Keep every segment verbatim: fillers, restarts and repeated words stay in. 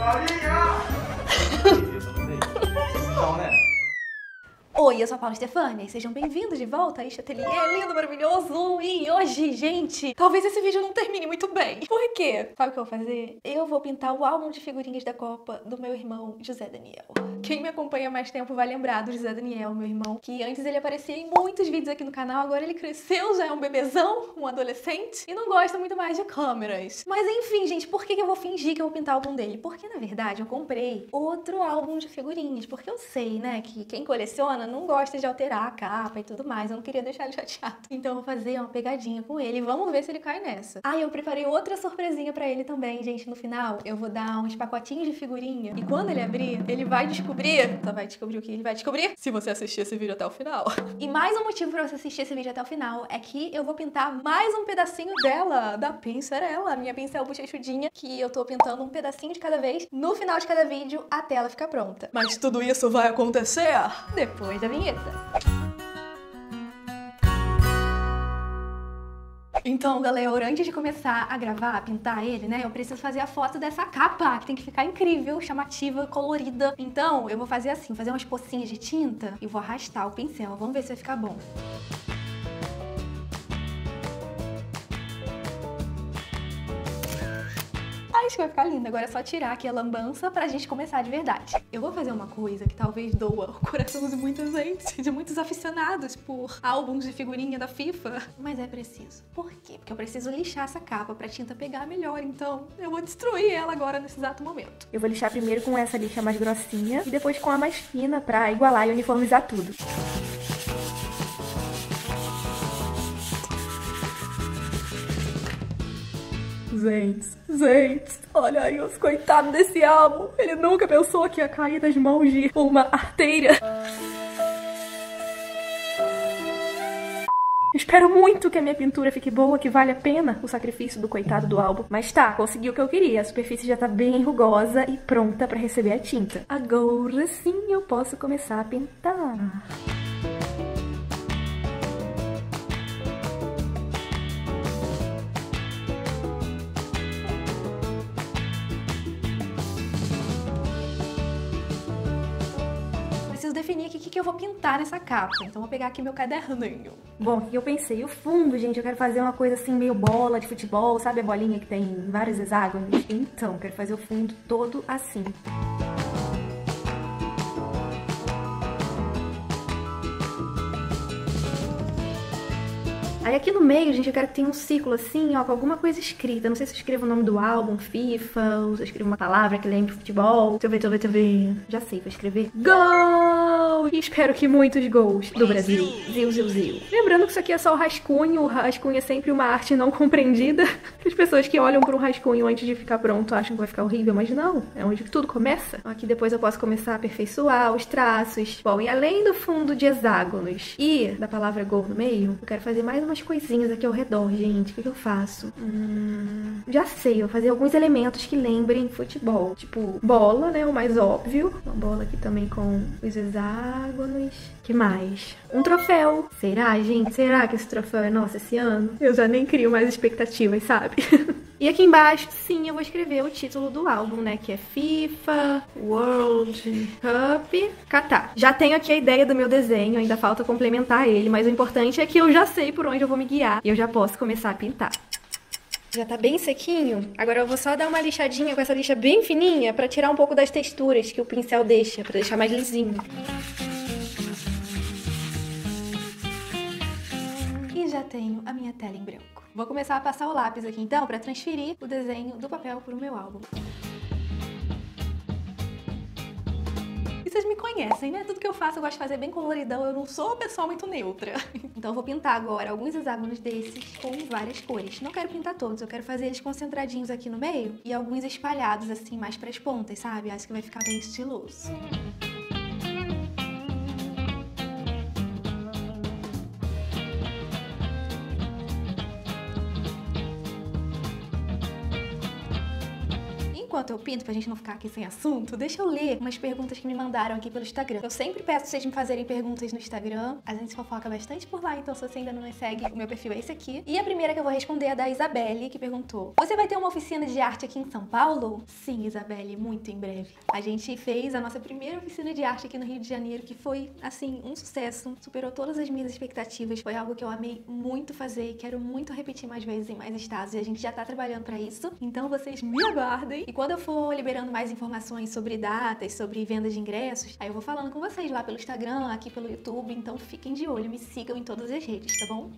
Então, né? Oi, eu sou a Paula Stefani e sejam bem-vindos de volta a este ateliê lindo, maravilhoso. E hoje, gente, talvez esse vídeo não termine muito bem. Por quê? Sabe o que eu vou fazer? Eu vou pintar o álbum de figurinhas da Copa do meu irmão José Daniel. Quem me acompanha há mais tempo vai lembrar do José Daniel, meu irmão, que antes ele aparecia em muitos vídeos aqui no canal, agora ele cresceu, já é um bebezão, um adolescente, e não gosta muito mais de câmeras. Mas enfim, gente, por que eu vou fingir que eu vou pintar o álbum dele? Porque, na verdade, eu comprei outro álbum de figurinhas, porque eu sei, né, que quem coleciona não gosta de alterar a capa e tudo mais, eu não queria deixar ele chateado. Então eu vou fazer uma pegadinha com ele e vamos ver se ele cai nessa. Ah, eu preparei outra surpresinha pra ele também, gente, no final eu vou dar uns pacotinhos de figurinha e quando ele abrir, ele vai descobrir, só vai descobrir o que ele vai descobrir se você assistir esse vídeo até o final. E mais um motivo pra você assistir esse vídeo até o final é que eu vou pintar mais um pedacinho dela, da Pincerela, a minha pincel bochechudinha, que eu tô pintando um pedacinho de cada vez no final de cada vídeo até ela ficar pronta. Mas tudo isso vai acontecer depois da vinheta. Então, galera, antes de começar a gravar, a pintar ele, né, eu preciso fazer a foto dessa capa, que tem que ficar incrível, chamativa, colorida. Então, eu vou fazer assim, fazer umas pocinhas de tinta e vou arrastar o pincel. Vamos ver se vai ficar bom. Acho que vai ficar lindo. Agora é só tirar aqui a lambança pra gente começar de verdade. Eu vou fazer uma coisa que talvez doa o coração de muita gente, de muitos aficionados por álbuns de figurinha da FIFA, mas é preciso. Por quê? Porque eu preciso lixar essa capa pra tinta pegar melhor, então eu vou destruir ela agora nesse exato momento. Eu vou lixar primeiro com essa lixa mais grossinha e depois com a mais fina pra igualar e uniformizar tudo. Gente, gente, olha aí os coitados desse álbum. Ele nunca pensou que ia cair das mãos de uma arteira. Espero muito que a minha pintura fique boa, que vale a pena o sacrifício do coitado do álbum. Mas tá, consegui o que eu queria. A superfície já tá bem rugosa e pronta pra receber a tinta. Agora sim eu posso começar a pintar. Definir aqui o que, que eu vou pintar nessa capa. Então vou pegar aqui meu caderninho. Bom, o que eu pensei? O fundo, gente, eu quero fazer uma coisa assim meio bola de futebol, sabe a bolinha que tem vários hexágonos? Então, eu quero fazer o fundo todo assim. Aí aqui no meio, gente, eu quero que tenha um círculo assim, ó, com alguma coisa escrita. Não sei se eu escrevo o nome do álbum, FIFA, ou se eu escrevo uma palavra que lembre futebol. Deixa eu ver, deixa eu ver, deixa eu ver. Já sei, vou escrever gol! E espero que muitos gols do Brasil. Zil, zil, zil. Lembrando que isso aqui é só o rascunho. O rascunho é sempre uma arte não compreendida. As pessoas que olham para um rascunho antes de ficar pronto acham que vai ficar horrível, mas não. É onde tudo começa. Aqui depois eu posso começar a aperfeiçoar os traços. Bom, e além do fundo de hexágonos e da palavra gol no meio, eu quero fazer mais umas coisinhas aqui ao redor, gente. O que, que eu faço? Hum, já sei, eu vou fazer alguns elementos que lembrem futebol. Tipo, bola, né? O mais óbvio. Uma bola aqui também com os hexágonos. Que mais? Um troféu. Será, gente? Será que esse troféu é nosso esse ano? Eu já nem crio mais expectativas, sabe? E aqui embaixo, sim, eu vou escrever o título do álbum, né? Que é FIFA World Cup Catar. Já tenho aqui a ideia do meu desenho, ainda falta complementar ele, mas o importante é que eu já sei por onde eu vou me guiar e eu já posso começar a pintar. Já tá bem sequinho. Agora eu vou só dar uma lixadinha com essa lixa bem fininha pra tirar um pouco das texturas que o pincel deixa, pra deixar mais lisinho. E já tenho a minha tela em branco. Vou começar a passar o lápis aqui então para transferir o desenho do papel para o meu álbum. E vocês me conhecem, né? Tudo que eu faço eu gosto de fazer bem coloridão, eu não sou uma pessoa muito neutra. Então eu vou pintar agora alguns hexágonos desses com várias cores. Não quero pintar todos, eu quero fazer eles concentradinhos aqui no meio e alguns espalhados assim mais para as pontas, sabe? Acho que vai ficar bem estiloso. enquanto eu pinto, pra gente não ficar aqui sem assunto, deixa eu ler umas perguntas que me mandaram aqui pelo Instagram. Eu sempre peço pra vocês me fazerem perguntas no Instagram. A gente fofoca bastante por lá, então se você ainda não me segue, o meu perfil é esse aqui. E a primeira que eu vou responder é da Isabelle, que perguntou: você vai ter uma oficina de arte aqui em São Paulo? Sim, Isabelle, muito em breve. A gente fez a nossa primeira oficina de arte aqui no Rio de Janeiro, que foi, assim, um sucesso. Superou todas as minhas expectativas. Foi algo que eu amei muito fazer e quero muito repetir mais vezes em mais estados. E a gente já tá trabalhando pra isso. Então vocês me aguardem. E quando eu for liberando mais informações sobre datas, sobre vendas de ingressos, aí eu vou falando com vocês lá pelo Instagram, aqui pelo YouTube. Então fiquem de olho, me sigam em todas as redes, tá bom?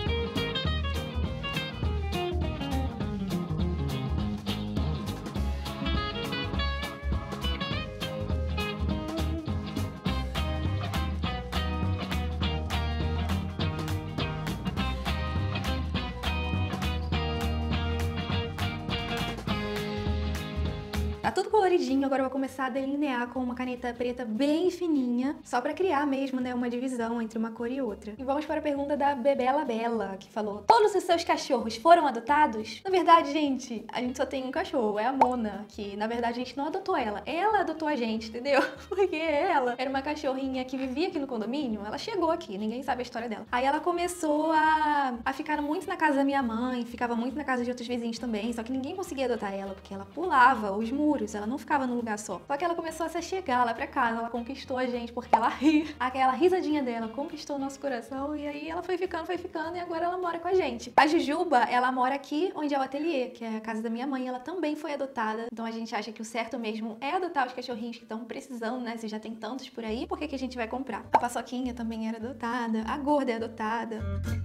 Tá tudo coloridinho, agora eu vou começar a delinear com uma caneta preta bem fininha, só pra criar mesmo, né, uma divisão entre uma cor e outra. E vamos para a pergunta da Bebela Bela, que falou: todos os seus cachorros foram adotados? Na verdade, gente, a gente só tem um cachorro, é a Mona, que na verdade a gente não adotou ela, ela adotou a gente, entendeu? Porque ela era uma cachorrinha que vivia aqui no condomínio, ela chegou aqui, ninguém sabe a história dela. Aí ela começou a, a ficar muito na casa da minha mãe, ficava muito na casa de outros vizinhos também, só que ninguém conseguia adotar ela, porque ela pulava os muros, ela não ficava num lugar só. Só que ela começou a se chegar lá pra casa, ela conquistou a gente, porque ela ri. Aquela risadinha dela conquistou o nosso coração, e aí ela foi ficando, foi ficando, e agora ela mora com a gente. A Jujuba, ela mora aqui onde é o ateliê, que é a casa da minha mãe, ela também foi adotada. Então a gente acha que o certo mesmo é adotar os cachorrinhos que estão precisando, né? Se já tem tantos por aí, por que que a gente vai comprar? A Paçoquinha também era adotada, a Gorda é adotada.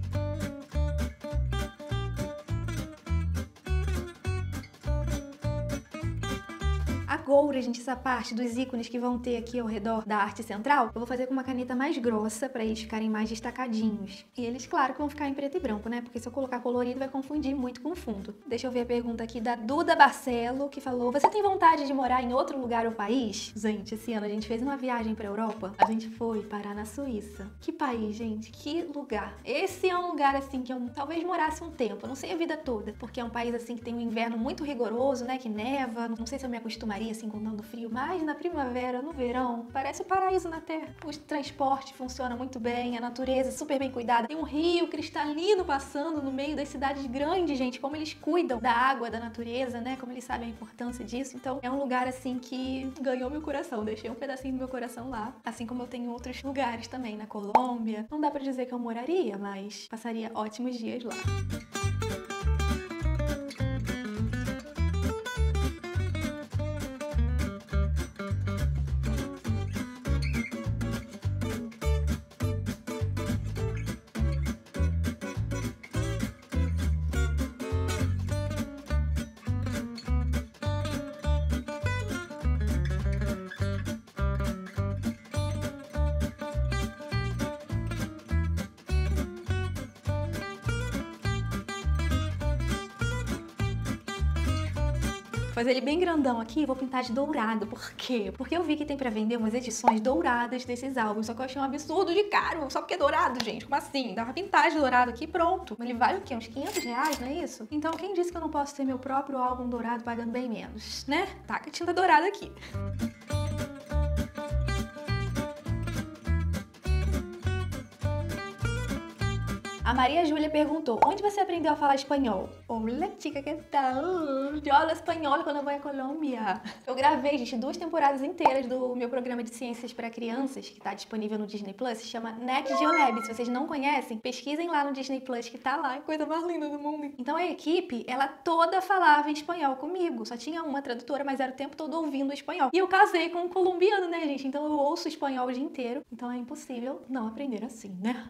Agora, gente, essa parte dos ícones que vão ter aqui ao redor da arte central, eu vou fazer com uma caneta mais grossa pra eles ficarem mais destacadinhos. E eles, claro, que vão ficar em preto e branco, né? Porque se eu colocar colorido vai confundir muito com o fundo. Deixa eu ver a pergunta aqui da Duda Barcelo, que falou: você tem vontade de morar em outro lugar ou país? Gente, esse ano a gente fez uma viagem pra Europa. A gente foi parar na Suíça. Que país, gente? Que lugar. Esse é um lugar, assim, que eu talvez morasse um tempo. Eu não sei a vida toda. Porque é um país, assim, que tem um inverno muito rigoroso, né? Que neva. Não sei se eu me acostumaria, assim, com tanto frio, mas na primavera, no verão, parece o paraíso na Terra. O transporte funciona muito bem, a natureza super bem cuidada. Tem um rio cristalino passando no meio das cidades grandes, gente, como eles cuidam da água, da natureza, né? Como eles sabem a importância disso. Então é um lugar, assim, que ganhou meu coração. Deixei um pedacinho do meu coração lá. Assim como eu tenho outros lugares também, na Colômbia. Não dá pra dizer que eu moraria, mas passaria ótimos dias lá. Fazer ele bem grandão aqui, vou pintar de dourado. Por quê? Porque eu vi que tem pra vender umas edições douradas desses álbuns, só que eu achei um absurdo de caro, só porque é dourado, gente. Como assim? Dá pra pintar de dourado aqui e pronto. Ele vale o quê? Uns quinhentos reais, não é isso? Então quem disse que eu não posso ter meu próprio álbum dourado pagando bem menos, né? Taca tinta dourada aqui. A Maria Júlia perguntou: onde você aprendeu a falar espanhol? Hola, chica, que tal? Eu hablo espanhol quando eu vou à Colômbia. Eu gravei, gente, duas temporadas inteiras do meu programa de ciências para crianças, que tá disponível no Disney Plus, se chama Net Geo Lab. Se vocês não conhecem, pesquisem lá no Disney Plus, que tá lá, é coisa mais linda do mundo. Então a equipe, ela toda falava em espanhol comigo. Só tinha uma tradutora, mas era o tempo todo ouvindo espanhol. E eu casei com um colombiano, né, gente? Então eu ouço espanhol o dia inteiro. Então é impossível não aprender assim, né?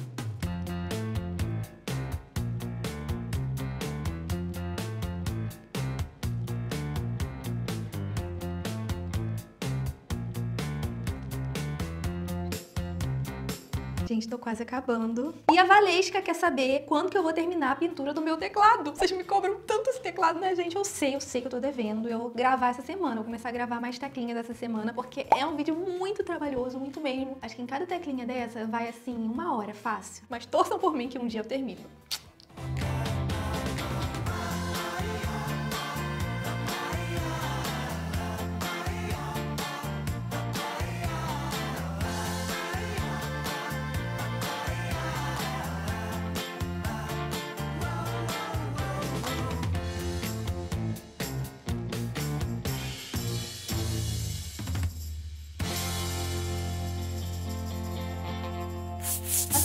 Gente, tô quase acabando. E a Valesca quer saber quando que eu vou terminar a pintura do meu teclado. Vocês me cobram tanto esse teclado, né, gente? Eu sei, eu sei que eu tô devendo. Eu vou gravar essa semana. Eu vou começar a gravar mais teclinhas dessa semana, porque é um vídeo muito trabalhoso, muito mesmo. Acho que em cada teclinha dessa vai, assim, uma hora fácil. Mas torçam por mim que um dia eu termino.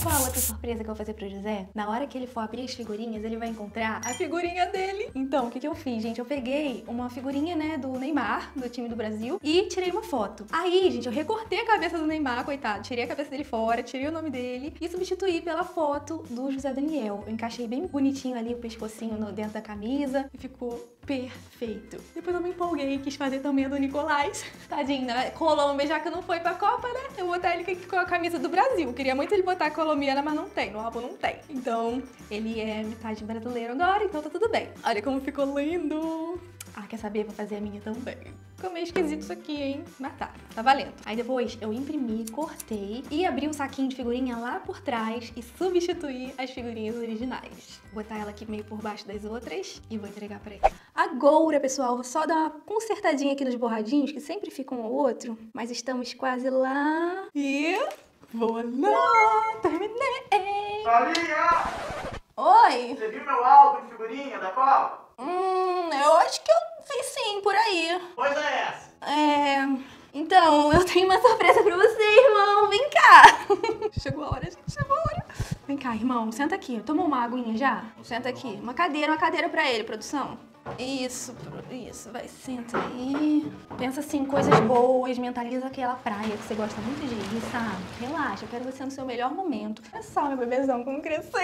qual é a outra surpresa que eu vou fazer pro José? Na hora que ele for abrir as figurinhas, ele vai encontrar a figurinha dele. Então, o que que eu fiz, gente? Eu peguei uma figurinha, né, do Neymar, do time do Brasil, e tirei uma foto. Aí, gente, eu recortei a cabeça do Neymar, coitado. Tirei a cabeça dele fora, tirei o nome dele e substituí pela foto do José Daniel. Eu encaixei bem bonitinho ali o pescocinho no, dentro da camisa e ficou perfeito. Depois eu me empolguei e quis fazer também a do Nicolás. Tadinho, né? Colômbia, já que não foi pra Copa, né? Eu vou botar ele com a camisa do Brasil. Queria muito ele botar a colombiana, mas não tem. No álbum não tem. Então, ele é metade brasileiro agora, então tá tudo bem. Olha como ficou lindo. Ah, quer saber? Vou fazer a minha também. Ficou meio esquisito isso aqui, hein? Mas tá, tá valendo. Aí depois eu imprimi, cortei e abri um saquinho de figurinha lá por trás e substituí as figurinhas originais. Vou botar ela aqui meio por baixo das outras e vou entregar pra ele. Agora, pessoal, vou só dar uma consertadinha aqui nos borradinhos, que sempre ficam um ao outro. Mas estamos quase lá. E... Vou lá! Terminei! Paulinha! Oi! Você viu meu álbum de figurinha da Copa? Hum, eu acho que eu vi sim, por aí. Pois é essa. É... Então, eu tenho uma surpresa pra você, irmão. Vem cá. Chegou a hora, gente. Chegou a hora. Vem cá, irmão. Senta aqui. Toma uma aguinha já? Senta aqui. Uma cadeira, uma cadeira pra ele, produção. Isso, isso. Vai, senta aí. Pensa assim, coisas boas. Mentaliza aquela praia que você gosta muito de ir, sabe? Relaxa, eu quero você no seu melhor momento. Olha só, meu bebezão, como cresceu,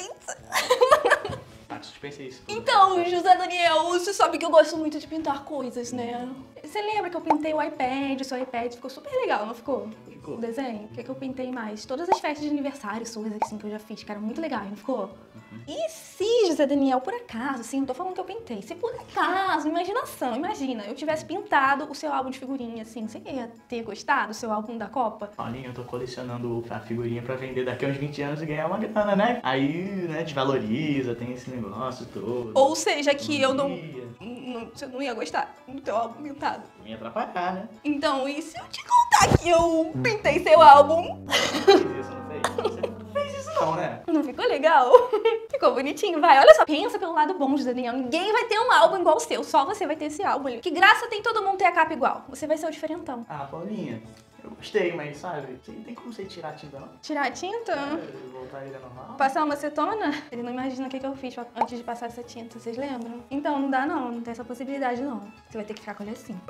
gente. Ah, suspense isso. Então, José Daniel, você sabe que eu gosto muito de pintar coisas, né? Você lembra que eu pintei o iPad, o seu iPad ficou super legal, não ficou? Ficou. O desenho? O que é que eu pintei mais? Todas as festas de aniversário suas, assim, que eu já fiz, ficaram muito legais, não ficou? Uhum. E se, José Daniel, por acaso, assim, não tô falando que eu pintei, se por acaso, imaginação, imagina, eu tivesse pintado o seu álbum de figurinha, assim, você ia ter gostado do seu álbum da Copa? Paulinha, eu tô colecionando a figurinha pra vender daqui a uns vinte anos e ganhar uma grana, né? Aí, né, desvaloriza, tem esse negócio todo. Ou seja, que eu não, ia. não... Você não ia gostar do teu álbum pintado. Me atrapalhar, né? Então, e se eu te contar que eu pintei seu álbum? Fez isso, não fez? Você não fez isso não, né? Não ficou legal? Ficou bonitinho, vai. Olha só, pensa pelo lado bom, José Daniel. Ninguém vai ter um álbum igual o seu, só você vai ter esse álbum ali. Que graça tem todo mundo ter a capa igual? Você vai ser o diferentão. Ah, Paulinha, eu gostei, mas sabe, não tem como você tirar a tinta, não? Tirar a tinta? É, voltar ele a normal? Passar uma acetona? Ele não imagina o que, que eu fiz antes de passar essa tinta, vocês lembram? Então, não dá não, não tem essa possibilidade não. Você vai ter que ficar com ele assim.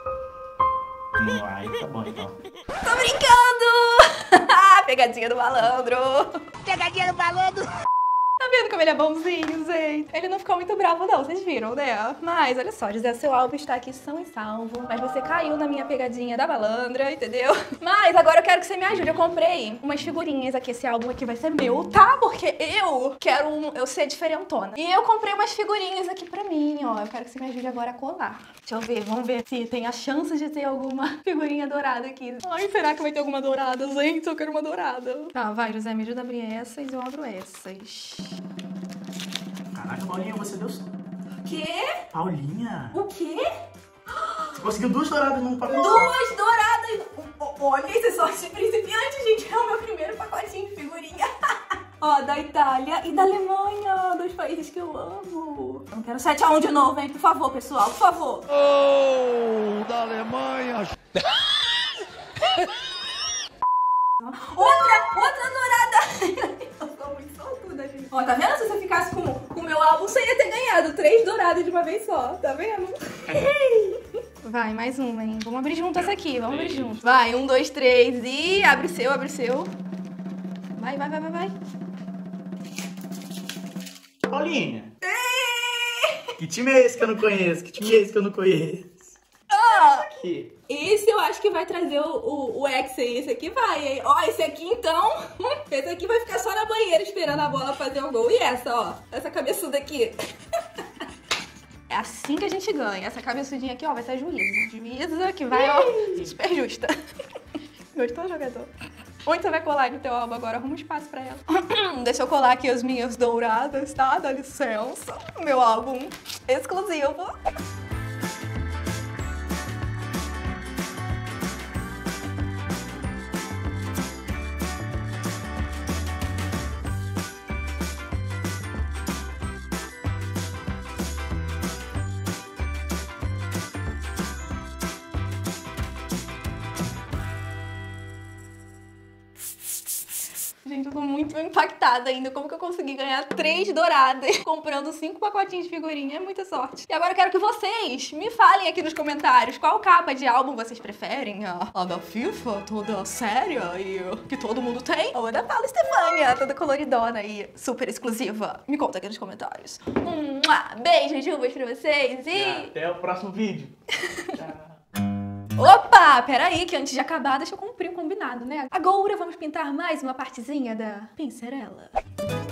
Hum, aí tá bom, então. Tô brincando! Pegadinha do malandro! Pegadinha do malandro! Tá vendo como ele é bonzinho, gente? Ele não ficou muito bravo não, vocês viram, né? Mas, olha só, José, seu álbum está aqui são e salvo. Mas você caiu na minha pegadinha da malandra, entendeu? Mas agora eu quero que você me ajude. Eu comprei umas figurinhas aqui. Esse álbum aqui vai ser meu, tá? Porque eu quero um, eu ser diferentona. E eu comprei umas figurinhas aqui pra mim, ó. Eu quero que você me ajude agora a colar. Deixa eu ver, vamos ver se tem a chance de ter alguma figurinha dourada aqui. Ai, será que vai ter alguma dourada, gente? Eu quero uma dourada. Tá, vai, José, me ajuda a abrir essas. Eu abro essas. Caraca, Paulinha, você deu... Quê? Paulinha? O quê? Você conseguiu duas douradas num pacote? Duas douradas! O- Olha, esse é sorte principiante, gente. É o meu primeiro pacotinho de figurinha. Ó, da Itália e da Alemanha. Dois países que eu amo. Eu não quero sete a um de novo, hein? Por favor, pessoal, por favor. Oh, da Alemanha! Outra, outra dourada. Eu tô muito sortuda, gente. Ó, tá vendo? Se você ficasse com o meu álbum, você ia ter ganhado três douradas de uma vez só. Tá vendo? Vai, mais uma, hein? Vamos abrir junto essa aqui, vamos abrir junto. Vai, um, dois, três e... Abre o seu, abre o seu. Vai, vai, vai, vai, vai. Paulinha! Que time é esse que eu não conheço? Que time é esse que eu não conheço? Ah, Aqui. esse eu acho que vai trazer o, o, o ex aí. Esse aqui vai, hein? Ó, esse aqui então... Esse aqui vai ficar só na banheira esperando a bola fazer o gol. E essa, ó. Essa cabeçuda aqui. É assim que a gente ganha. Essa cabeçudinha aqui, ó, vai ser a juíza. Juíza que vai, ó, super justa. Gostou, jogador? Onde você vai colar no teu álbum agora? Arruma um espaço pra ela. Deixa eu colar aqui as minhas douradas, tá? Dá licença. Meu álbum exclusivo. Gente, eu tô muito impactada ainda. Como que eu consegui ganhar três douradas comprando cinco pacotinhos de figurinha? É muita sorte. E agora eu quero que vocês me falem aqui nos comentários qual capa de álbum vocês preferem. A, a da FIFA, toda séria e que todo mundo tem? Ou a da Paula Stefania, toda coloridona e super exclusiva? Me conta aqui nos comentários. Um beijo, jubas pra vocês e... e até o próximo vídeo. Tchau. Opa, peraí, que antes de acabar, deixa eu cumprir o combinado, né? Agora vamos pintar mais uma partezinha da pincerela.